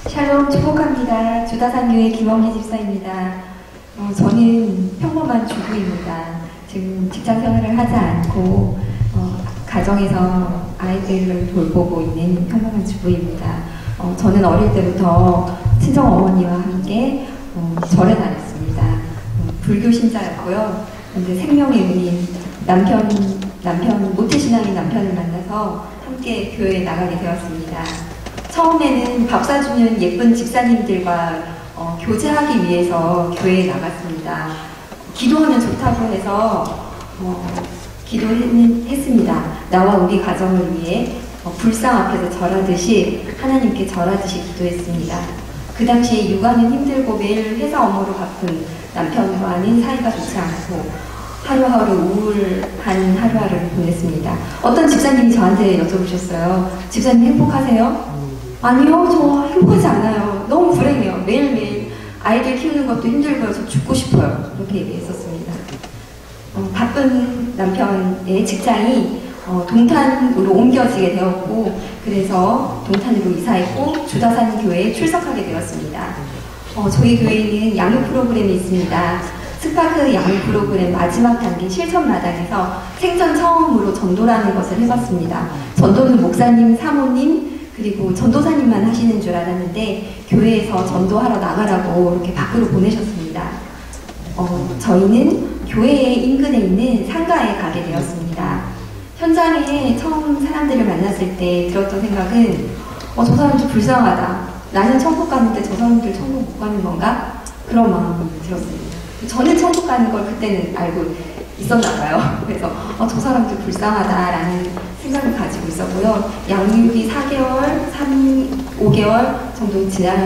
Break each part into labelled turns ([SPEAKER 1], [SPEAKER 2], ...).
[SPEAKER 1] 샬롬 축복합니다. 주다산교회 김원희 집사입니다. 저는 평범한 주부입니다. 지금 직장 생활을 하지 않고 가정에서 아이들을 돌보고 있는 평범한 주부입니다. 저는 어릴 때부터 친정 어머니와 함께 절에 다녔습니다. 불교 신자였고요. 근데 생명의 은인 남편 모태신앙인 남편을 만나서 함께 교회에 나가게 되었습니다. 처음에는 밥 사주는 예쁜 집사님들과 교제하기 위해서 교회에 나갔습니다. 기도하면 좋다고 해서 기도했습니다. 나와 우리 가정을 위해 불상 앞에서 절하듯이 하나님께 절하듯이 기도했습니다. 그 당시에 육아는 힘들고 매일 회사 업무로 바쁜 남편과는 사이가 좋지 않고 하루하루 우울한 하루하루를 보냈습니다. 어떤 집사님이 저한테 여쭤보셨어요. 집사님 행복하세요? 아니요, 저 행복하지 않아요. 너무 불행해요. 매일매일 아이들 키우는 것도 힘들고요. 저 죽고 싶어요. 이렇게 얘기했었습니다. 바쁜 남편의 직장이 동탄으로 옮겨지게 되었고, 그래서 동탄으로 이사했고 주다산 교회에 출석하게 되었습니다. 저희 교회에는 양육 프로그램이 있습니다. 스파크 양육 프로그램 마지막 단계 실천 마당에서 생전 처음으로 전도라는 것을 해봤습니다. 전도는 목사님, 사모님, 그리고 전도사님만 하시는 줄 알았는데 교회에서 전도하러 나가라고 이렇게 밖으로 보내셨습니다. 저희는 교회 인근에 있는 상가에 가게 되었습니다. 현장에 처음 사람들을 만났을 때 들었던 생각은 저 사람들 불쌍하다. 나는 천국 가는데 저 사람들 천국 못 가는 건가? 그런 마음이 들었습니다. 저는 천국 가는 걸 그때는 알고 있었나 봐요. 그래서 저 사람들 불쌍하다라는 생각을 가지고 있었고요. 양육이 4개월, 5개월 정도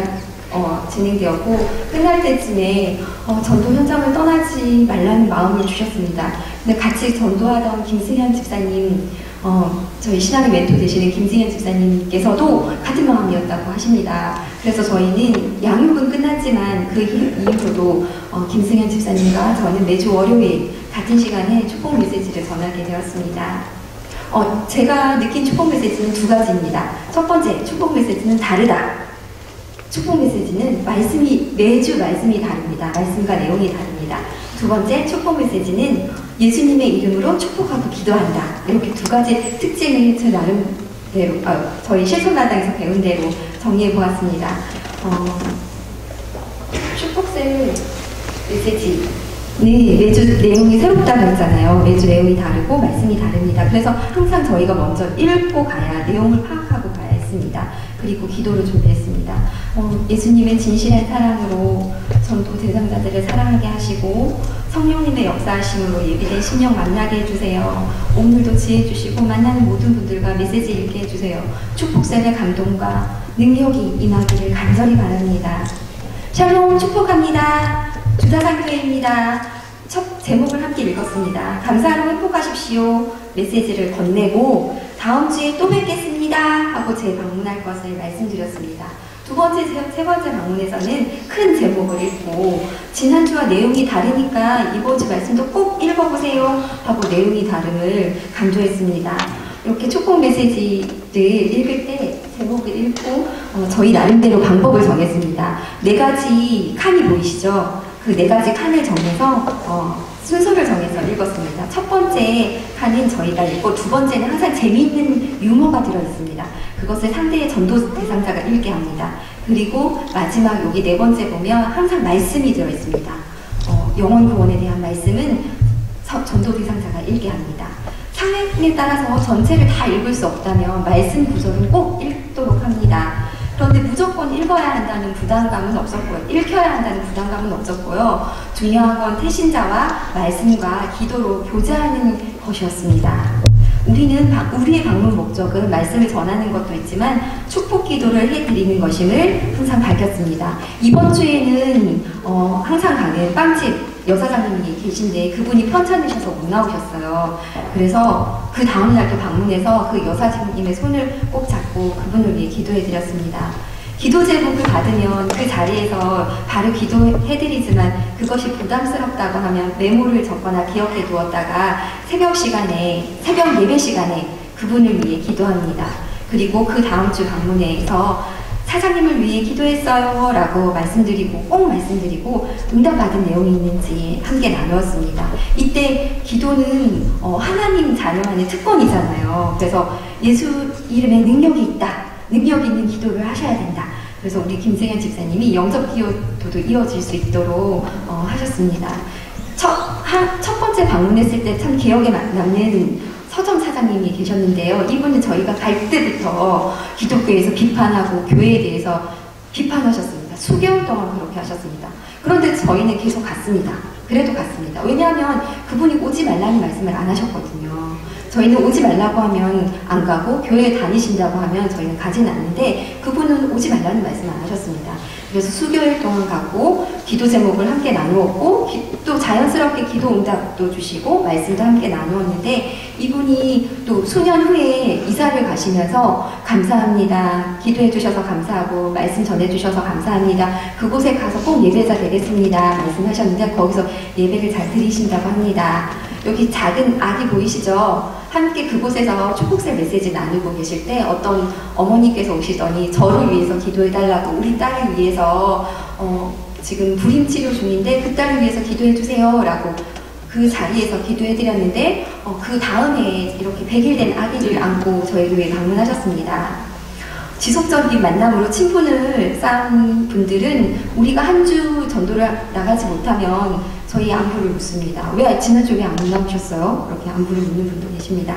[SPEAKER 1] 진행되었고 끝날 때쯤에 전도 현장을 떠나지 말라는 마음을 주셨습니다. 근데 같이 전도하던 김승현 집사님, 저희 신앙의 멘토 되시는 김승현 집사님께서도 같은 마음이었다고 하십니다. 그래서 저희는 양육은 끝났지만 그 이후로도 김승현 집사님과 저는 매주 월요일 같은 시간에 축복 메시지를 전하게 되었습니다. 제가 느낀 축복 메시지는 두 가지입니다. 첫 번째, 축복 메시지는 다르다. 축복 메시지는 매주 말씀이 다릅니다. 말씀과 내용이 다릅니다. 두 번째, 축복 메시지는 예수님의 이름으로 축복하고 기도한다. 이렇게 두 가지 특징을 제 나름대로, 저희 실천마당에서 배운 대로 정리해 보았습니다. 축복셀 메시지. 네, 매주 내용이 새롭다고 했잖아요. 매주 내용이 다르고 말씀이 다릅니다. 그래서 항상 저희가 먼저 읽고 가야 내용을 파악하고 가야 했습니다. 그리고 기도를 준비했습니다. 예수님의 진실한 사랑으로 전도 대상자들을 사랑하게 하시고 성령님의 역사하심으로 예비된 심령 만나게 해주세요. 오늘도 지혜 주시고 만나는 모든 분들과 메시지 읽게 해주세요. 축복셀의 감동과 능력이 임하기를 간절히 바랍니다. 샬롬 축복합니다. 주다산교회입니다. 첫 제목을 함께 읽었습니다. 감사로 행복하십시오. 메시지를 건네고 다음 주에 또 뵙겠습니다 하고 재방문할 것을 말씀드렸습니다. 두 번째, 세 번째 방문에서는 큰 제목을 읽고 지난주와 내용이 다르니까 이번 주 말씀도 꼭 읽어보세요 하고 내용이 다름을 강조했습니다. 이렇게 축복 메시지를 읽을 때 제목을 읽고 저희 나름대로 방법을 정했습니다. 4가지 칸이 보이시죠? 그 4가지 칸을 정해서 순서를 정해서 읽었습니다. 첫 번째 칸은 저희가 읽고 두 번째는 항상 재미있는 유머가 들어있습니다. 그것을 상대의 전도 대상자가 읽게 합니다. 그리고 마지막 여기 4번째 보면 항상 말씀이 들어있습니다. 영혼 구원에 대한 말씀은 전도 대상자가 읽게 합니다. 상황에 따라서 전체를 다 읽을 수 없다면 말씀 구절은 꼭 읽도록 합니다. 그런데 무조건 읽어야 한다는 부담감은 없었고요. 읽혀야 한다는 부담감은 없었고요. 중요한 건 태신자와 말씀과 기도로 교제하는 것이었습니다. 우리의 방문 목적은 말씀을 전하는 것도 있지만 축복 기도를 해드리는 것임을 항상 밝혔습니다. 이번 주에는 항상 가는 빵집 여사장님이 계신데 그분이 편찮으셔서 못 나오셨어요. 그래서 그 다음날 또 방문해서 그 여사장님의 손을 꼭 잡고 그분을 위해 기도해드렸습니다. 기도 제목을 받으면 그 자리에서 바로 기도해드리지만 그것이 부담스럽다고 하면 메모를 적거나 기억해 두었다가 새벽 예배 시간에 그분을 위해 기도합니다. 그리고 그 다음 주 방문회에서 사장님을 위해 기도했어요 라고 말씀드리고 꼭 말씀드리고 응답받은 내용이 있는지 함께 나누었습니다. 이때 기도는 하나님 자녀만의 특권이잖아요. 그래서 예수 이름에 능력이 있다. 능력 있는 기도를 하셔야 된다. 그래서 우리 김승현 집사님이 영접 기도도 이어질 수 있도록 하셨습니다. 첫 번째 방문했을 때 참 기억에 남는 서점 사장님이 계셨는데요. 이분은 저희가 갈 때부터 기독교에서 비판하고 교회에 대해서 비판하셨습니다. 수개월 동안 그렇게 하셨습니다. 그런데 저희는 계속 갔습니다. 그래도 갔습니다. 왜냐하면 그분이 오지 말라는 말씀을 안 하셨거든요. 저희는 오지 말라고 하면 안 가고 교회에 다니신다고 하면 저희는 가진 않는데 그분은 오지 말라는 말씀 안 하셨습니다. 그래서 수개월 동안 가고 기도 제목을 함께 나누었고 또 자연스럽게 기도 응답도 주시고 말씀도 함께 나누었는데 이분이 또 수년 후에 이사를 가시면서 감사합니다. 기도해 주셔서 감사하고 말씀 전해 주셔서 감사합니다. 그곳에 가서 꼭 예배자 되겠습니다. 말씀하셨는데 거기서 예배를 잘 드리신다고 합니다. 여기 작은 아기 보이시죠? 함께 그곳에서 축복새 메시지 나누고 계실 때 어떤 어머니께서 오시더니 저를 위해서 기도해달라고 우리 딸을 위해서 지금 불임 치료 중인데 그 딸을 위해서 기도해주세요 라고 그 자리에서 기도해드렸는데 그 다음에 이렇게 100일 된 아기를 안고 저희 교회에 방문하셨습니다. 지속적인 만남으로 친분을 쌓은 분들은 우리가 한 주 전도를 나가지 못하면 저희 안부를 묻습니다. 왜 지난주에 안 나오셨어요? 그렇게 안부를 묻는 분도 계십니다.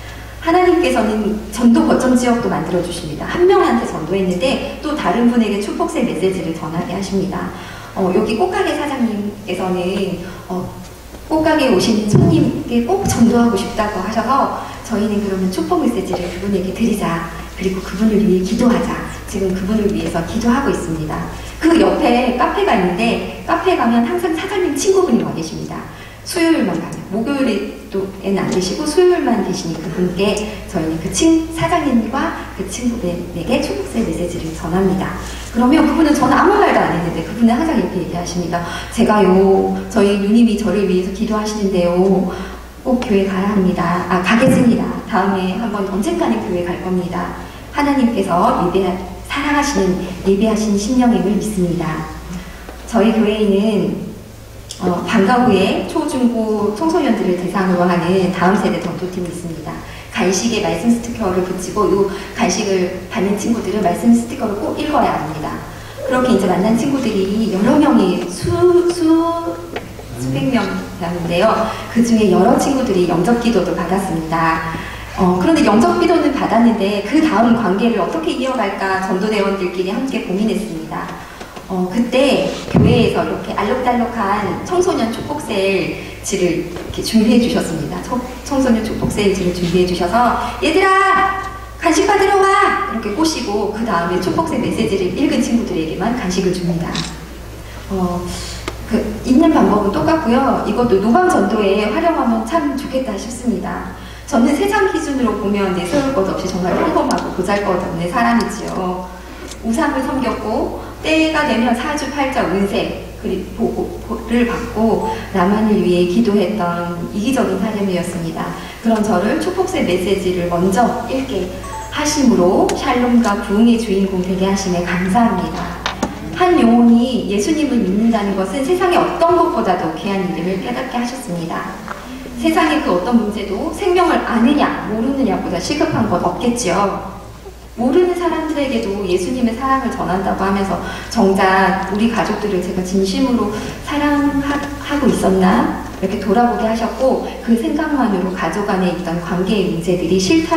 [SPEAKER 1] 하나님께서는 전도 거점 지역도 만들어 주십니다. 한 명한테 전도했는데 또 다른 분에게 축복새 메시지를 전하게 하십니다. 여기 꽃가게 사장님께서는 꽃가게에 오신 손님께 꼭 전도하고 싶다고 하셔서 저희는 그러면 축복 메시지를 그분에게 드리자. 그리고 그분을 위해 기도하자. 지금 그분을 위해서 기도하고 있습니다. 그 옆에 카페가 있는데 카페에 가면 항상 사장님 친구분이 와 계십니다. 수요일만 가면 목요일에는 안 계시고 수요일만 계시니 그분께 저희는 그 사장님과 그 친구분에게 축복새 메시지를 전합니다. 그러면 그분은 저는 아무 말도 안 했는데 그분은 항상 이렇게 얘기하십니다. 제가요 저희 누님이 저를 위해서 기도하시는데요 꼭 교회 가야 합니다. 가겠습니다. 다음에 한번 언젠가는 교회 갈 겁니다. 하나님께서 사랑하시는 예배하신 심령임을 믿습니다. 저희 교회에는 방과 후에 초, 중, 고 청소년들을 대상으로 하는 다음 세대 전도팀이 있습니다. 간식에 말씀 스티커를 붙이고 이 간식을 받는 친구들은 말씀 스티커를 꼭 읽어야 합니다. 그렇게 이제 만난 친구들이 여러 명이 수백 명이었는데요. 그 중에 여러 친구들이 영접 기도도 받았습니다. 그런데 영접 기도는 받았는데 그 다음 관계를 어떻게 이어갈까 전도대원들끼리 함께 고민했습니다. 그때 교회에서 이렇게 알록달록한 청소년 축복세일지를 이렇게 준비해 주셨습니다. 청소년 축복세일지를 준비해 주셔서 얘들아 간식 받으러 와! 이렇게 꼬시고 그 다음에 축복세 메시지를 읽은 친구들에게만 간식을 줍니다. 읽는 방법은 똑같고요. 이것도 노방 전도에 활용하면 참 좋겠다 싶습니다. 저는 세상 기준으로 보면 내세울 것 없이 정말 평범하고 보잘것없는 사람이지요. 우상을 섬겼고 때가 되면 사주팔자 운세 보고를 받고 나만을 위해 기도했던 이기적인 사람이었습니다. 그런 저를 축복새 메시지를 먼저 읽게 하심으로 샬롬과 부흥의 주인공 되게 하심에 감사합니다. 한 영혼이 예수님을 믿는다는 것은 세상의 어떤 것보다도 귀한 일임을 깨닫게 하셨습니다. 세상의 그 어떤 문제도 생명을 아느냐 모르느냐보다 시급한 것 없겠지요. 모르는 사람들에게도 예수님의 사랑을 전한다고 하면서 정작 우리 가족들을 제가 진심으로 사랑하고 있었나? 이렇게 돌아보게 하셨고 그 생각만으로 가족 안에 있던 관계의 문제들이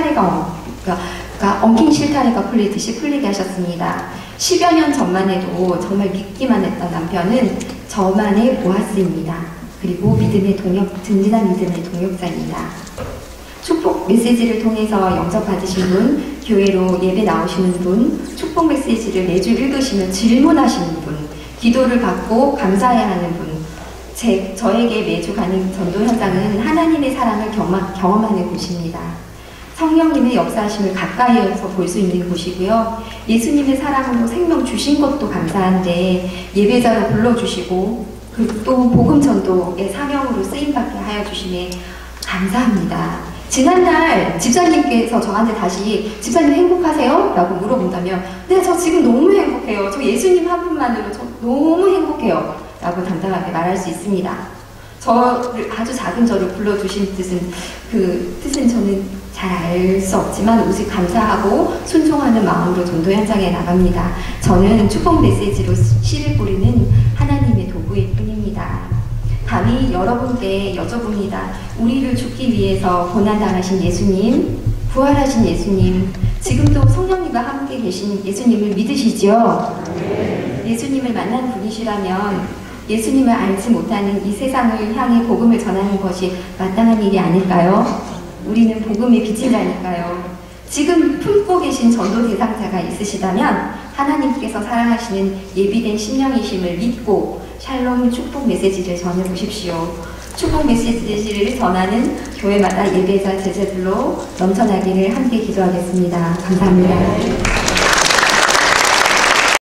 [SPEAKER 1] 엉킨 실타래가 풀리듯이 풀리게 하셨습니다. 10여 년 전만 해도 정말 믿기만 했던 남편은 저만의 보아스입니다. 그리고 든든한 믿음의 동역자입니다. 축복 메시지를 통해서 영접받으신 분, 교회로 예배 나오시는 분, 축복 메시지를 매주 읽으시면 질문하시는 분, 기도를 받고 감사해야 하는 분, 저에게 매주 가는 전도 현장은 하나님의 사랑을 경험하는 곳입니다. 성령님의 역사하심을 가까이에서 볼 수 있는 곳이고요. 예수님의 사랑으로 생명 주신 것도 감사한데 예배자로 불러주시고 또 복음 전도의 사명으로 쓰임받게 하여 주심에 감사합니다. 지난날 집사님께서 저한테 다시 집사님 행복하세요? 라고 물어본다면 네, 저 지금 너무 행복해요. 저 예수님 한 분만으로 저 너무 행복해요. 라고 당당하게 말할 수 있습니다. 저를 아주 작은 저를 불러주신 뜻은 저는 잘 알 수 없지만 오직 감사하고 순종하는 마음으로 전도 현장에 나갑니다. 저는 축복 메시지로 씨를 뿌리는 하나님의 도구일 뿐입니다. 감히 여러분께 여쭤봅니다. 우리를 죽기 위해서 고난당하신 예수님, 부활하신 예수님, 지금도 성령님과 함께 계신 예수님을 믿으시죠? 예수님을 만난 분이시라면 예수님을 알지 못하는 이 세상을 향해 복음을 전하는 것이 마땅한 일이 아닐까요? 우리는 복음의 빛인 자니까요. 지금 품고 계신 전도 대상자가 있으시다면 하나님께서 사랑하시는 예비된 심령이심을 믿고 샬롬 축복 메시지를 전해보십시오. 축복 메시지를 전하는 교회마다 예배자 제자들로 넘쳐나기를 함께 기도하겠습니다. 감사합니다.